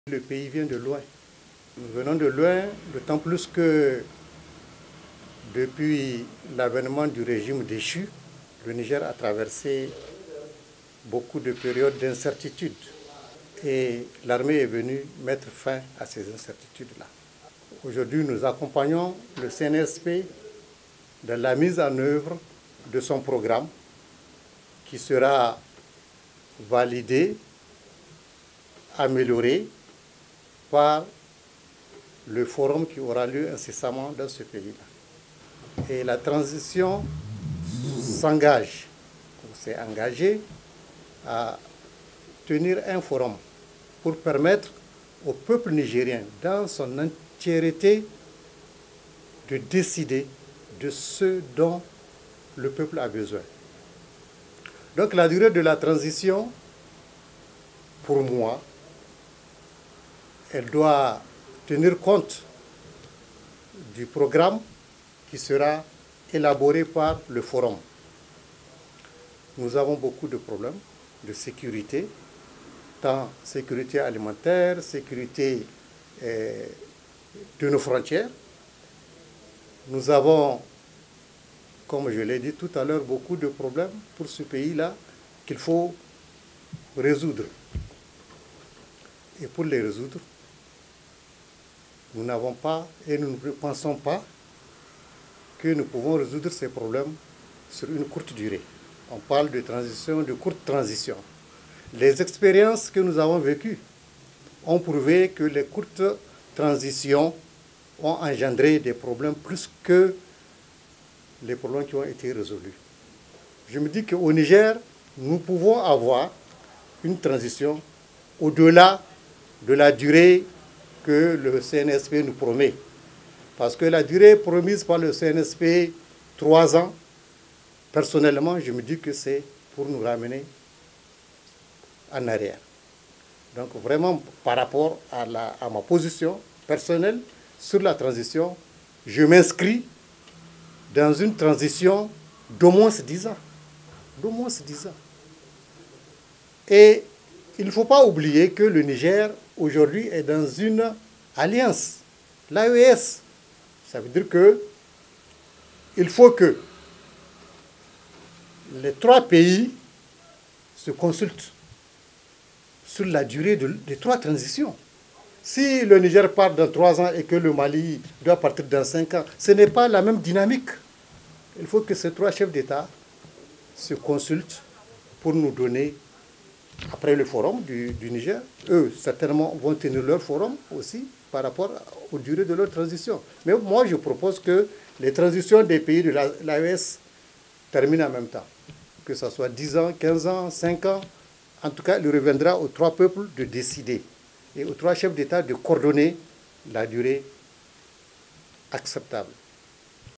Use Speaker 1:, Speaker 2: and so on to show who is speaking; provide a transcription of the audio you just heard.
Speaker 1: Le pays vient de loin. Nous venons de loin, d'autant plus que depuis l'avènement du régime déchu, le Niger a traversé beaucoup de périodes d'incertitude. Et l'armée est venue mettre fin à ces incertitudes-là. Aujourd'hui, nous accompagnons le CNSP dans la mise en œuvre de son programme qui sera validé, amélioré par le forum qui aura lieu incessamment dans ce pays-là. Et la transition s'engage, on s'est engagé à tenir un forum pour permettre au peuple nigérien dans son entièreté de décider de ce dont le peuple a besoin. Donc la durée de la transition, pour moi, elle doit tenir compte du programme qui sera élaboré par le forum. Nous avons beaucoup de problèmes de sécurité, tant sécurité alimentaire, sécurité de nos frontières. Nous avons, comme je l'ai dit tout à l'heure, beaucoup de problèmes pour ce pays-là qu'il faut résoudre. Et pour les résoudre, nous n'avons pas et nous ne pensons pas que nous pouvons résoudre ces problèmes sur une courte durée. On parle de transition, de courte transition. Les expériences que nous avons vécues ont prouvé que les courtes transitions ont engendré des problèmes plus que les problèmes qui ont été résolus. Je me dis qu'au Niger, nous pouvons avoir une transition au-delà de la durée que le CNSP nous promet. Parce que la durée promise par le CNSP, 3 ans, personnellement, je me dis que c'est pour nous ramener en arrière. Donc vraiment, par rapport à ma position personnelle sur la transition, je m'inscris dans une transition d'au moins 10 ans. D'au moins 10 ans. Et il ne faut pas oublier que le Niger, aujourd'hui, est dans une alliance, l'AES. Ça veut dire qu'il faut que les 3 pays se consultent sur la durée des 3 transitions. Si le Niger part dans 3 ans et que le Mali doit partir dans 5 ans, ce n'est pas la même dynamique. Il faut que ces 3 chefs d'État se consultent pour nous donner, après le forum du Niger, eux certainement vont tenir leur forum aussi par rapport aux durées de leur transition. Mais moi je propose que les transitions des pays de l'AES terminent en même temps. Que ce soit 10 ans, 15 ans, 5 ans. En tout cas, il reviendra aux 3 peuples de décider et aux 3 chefs d'État de coordonner la durée acceptable.